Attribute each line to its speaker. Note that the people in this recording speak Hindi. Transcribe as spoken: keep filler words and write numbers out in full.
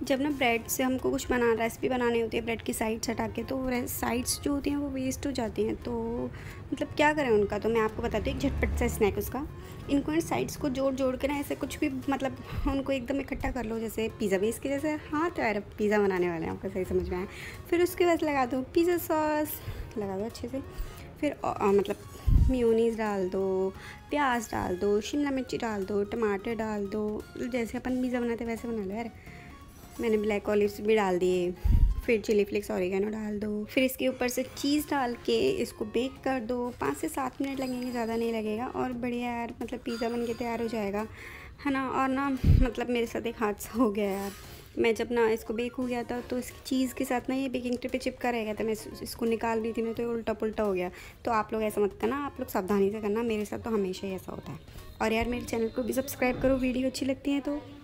Speaker 1: जब ना ब्रेड से हमको कुछ बना रेसिपी बनानी होती है ब्रेड की साइड्स हटा के, तो साइड्स जो होती हैं वो वेस्ट हो जाती हैं। तो मतलब क्या करें उनका, तो मैं आपको बताती हूँ एक झटपट सा स्नैक उसका। इनको इन साइड्स को जोड़ जोड़ के ना ऐसे कुछ भी मतलब उनको एकदम इकट्ठा कर लो, जैसे पिज़्ज़ा बेस के जैसे। हाँ तो यार पिज़्ज़ा बनाने वाले हैं, आपको सही समझ में आया। फिर उसके बाद लगा दो पिज़्ज़ा सॉस, लगा दो अच्छे से। फिर आ, मतलब मेयोनीज़ डाल दो, प्याज डाल दो, शिमला मिर्ची डाल दो, टमाटर डाल दो, जैसे अपन पिज़्ज़ा बनाते वैसे बना लो यार। मैंने ब्लैक ऑलिव्स भी डाल दिए। फिर चिली फ्लेक्स ऑरिगेनो डाल दो। फिर इसके ऊपर से चीज़ डाल के इसको बेक कर दो। पाँच से सात मिनट लगेंगे, ज़्यादा नहीं लगेगा, और बढ़िया यार मतलब पिज़्ज़ा बन के तैयार हो जाएगा, है ना। और ना मतलब मेरे साथ एक हादसा हो गया यार। मैं जब ना इसको बेक हो गया था तो इसकी चीज़ के साथ ना ये बेकिंग ट्रे पे चिपका रह गया था। मैं इसको निकाल रही थी मैं, तो उल्टा पुल्टा हो गया। तो आप लोग ऐसा मत करना, आप लोग सावधानी से करना, मेरे साथ तो हमेशा ही ऐसा होता है। और यार मेरे चैनल को भी सब्सक्राइब करो, वीडियो अच्छी लगती है तो।